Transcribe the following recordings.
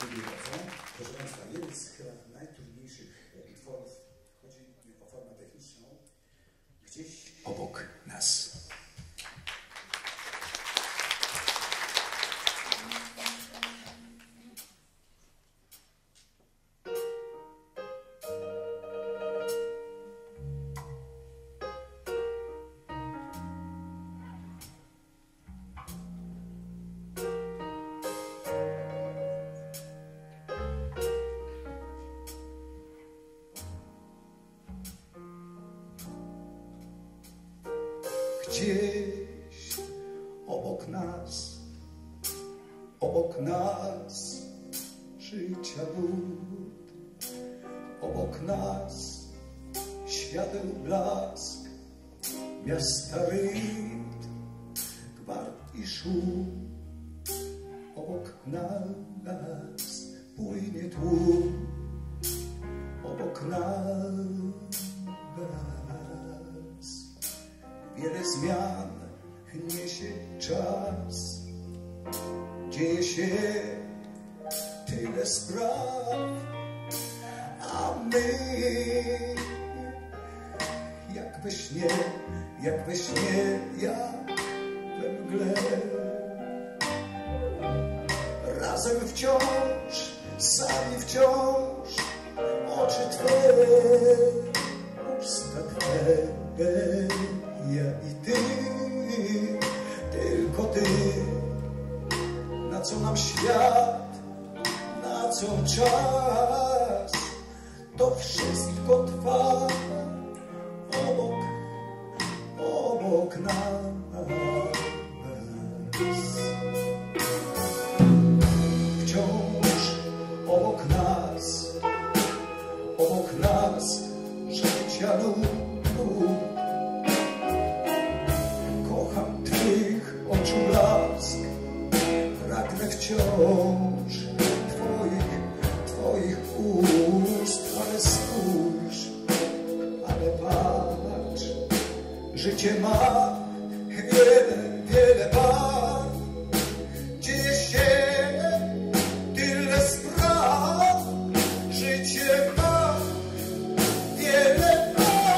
Dziękuję bardzo. Proszę Państwa, jeden z chyba najtrudniejszych utworów, chodzi o formę techniczną, gdzieś obok nas. Gdzieś obok nas życia lód, obok nas świateł blask, miasta rytm, gwart i szum, obok nas płynie tłum, obok nas wiele zmian niesie czas, dzieje się tyle spraw, a my jak we śnie, jak we mgle, razem wciąż, sami wciąż, oczy Twe, usta Twe, ja i Ty, tylko Ty. Na co nam świat, na co czas, to wszystko trwa obok nas. Wciąż obok nas życia lód. Kocham Twych oczu blask, pragnę wciąż Twoich ust, ale spójrz, ale patrz, życie ma wiele barw, dzieje się tyle spraw, życie ma wiele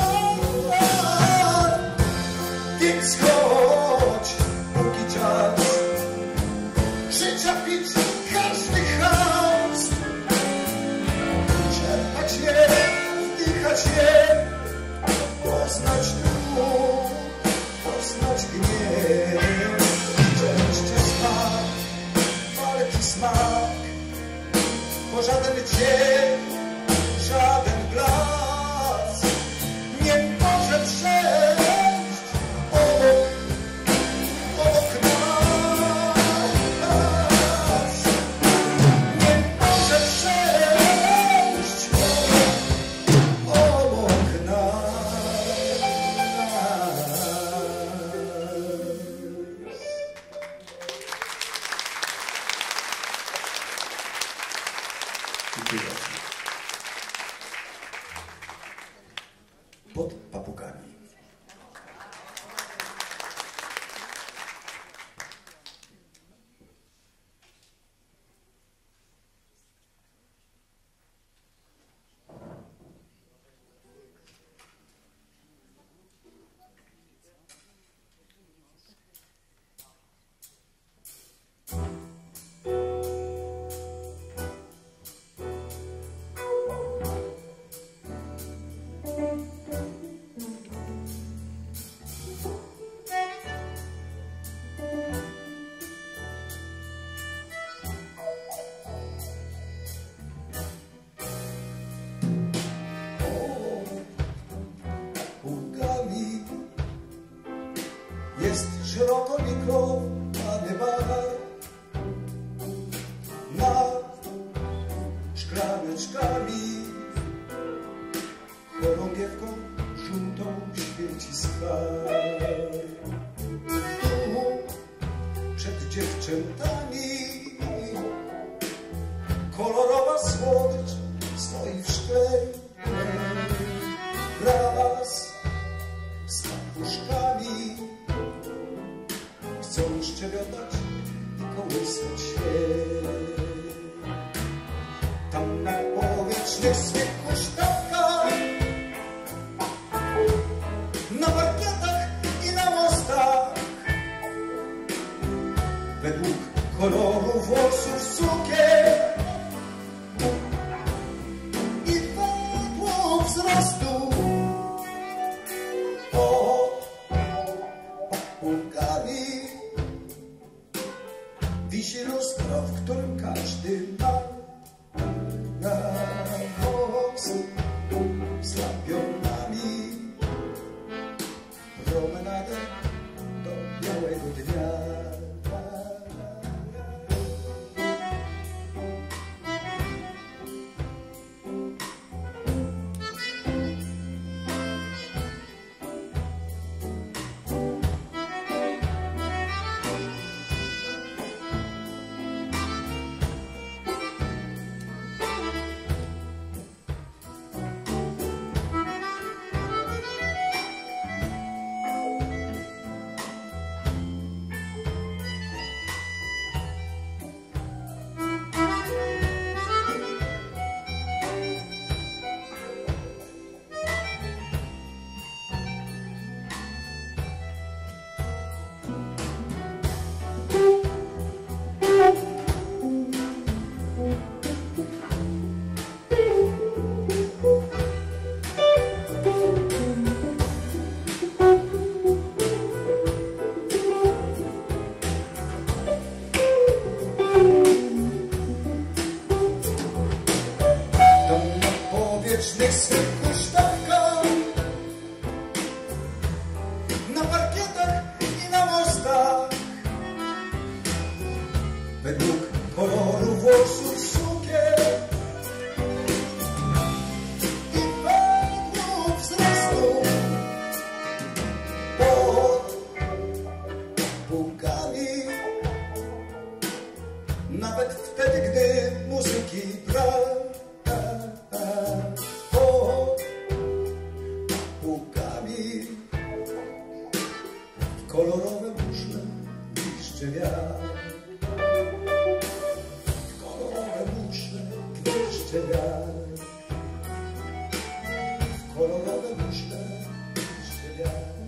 barw, więc chodź, póki czas, życia pić każdy chaos, czerpać je, wdychać je, poznać trud, poznać gniew, szczęście smak, walki smak, bo żaden dzień, żaden blask nie może przejść obok nas, nie może przejść obok nas. Dziękuję bardzo. Pod papugami. Jest szeroko mikrofony bar, nad szklaneczkami chorągiewką żółtą świeci skwar. Tu przed dziewczętami kolorowa słodycz stoi w szkle wraz z papuszkami. Chcą koloru włosów cukier i węgło wzrostu. Pod papugami wisi lustro, w którym każdy ma na nos z lampionami promenadę do białego dnia. Swych huśtawkach, na parkietach i na mostach, według koloru włosów sukier i węglu wzrostu. Pod półkami, nawet wtedy, gdy muzyki brak. Kolorowe muszle gwizdże wiatr, kolorowe muszle gwizdże wiatr, kolorowe muszle gwizdże wiatr.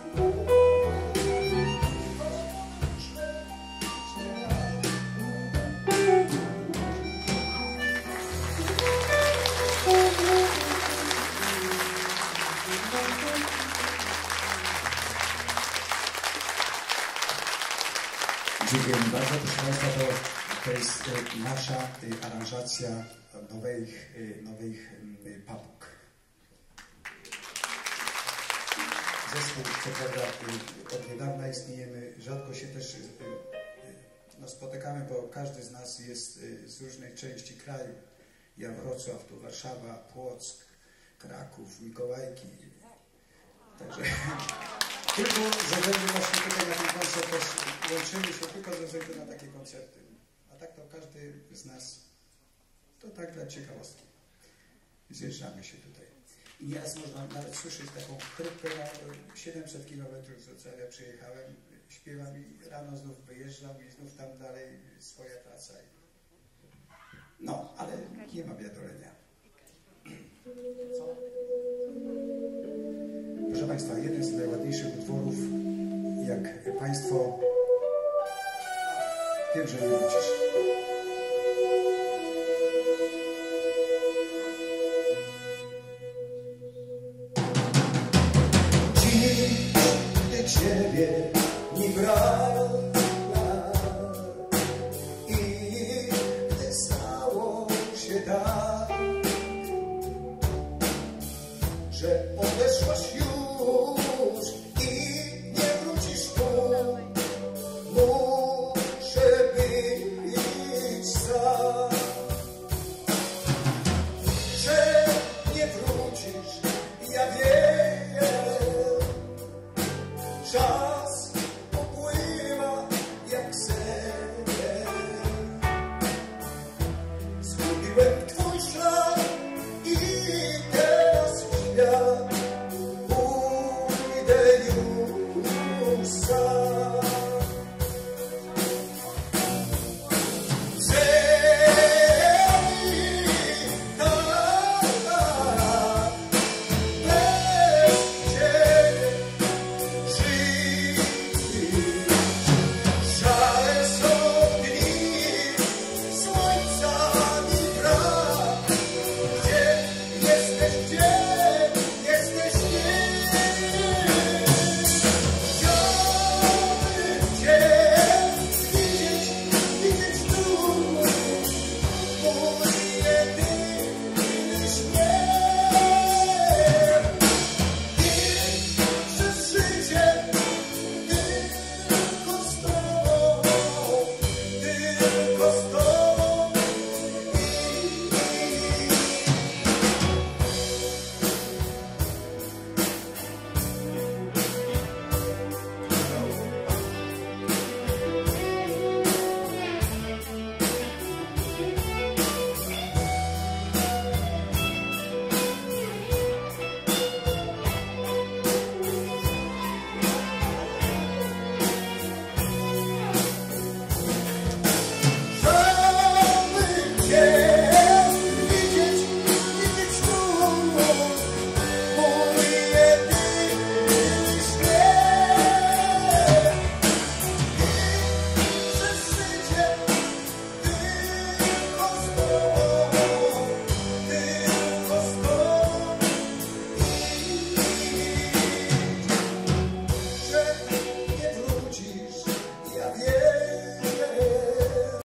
Dziękuję bardzo, proszę Państwa, to jest nasza aranżacja nowych papug. Zespół, co prawda, od niedawna istniejemy, rzadko się też spotykamy, bo każdy z nas jest z różnej części kraju. Ja Wrocław, tu Warszawa, Płock, Kraków, Mikołajki. Także tylko ze względu właśnie tutaj na ten koncert też łączymy się tylko ze względu na takie koncerty. A tak to każdy z nas, to tak dla ciekawostki. Zjeżdżamy się tutaj. I nieraz można nawet słyszeć taką chrypkę na 700 km z Wrocławia przyjechałem, śpiewam i rano znów wyjeżdżam i znów tam dalej swoja praca. No, ale nie ma biadolenia. Co? Proszę Państwa, jeden z najładniejszych utworów, jak Państwo... Wiem, że nie wrócisz.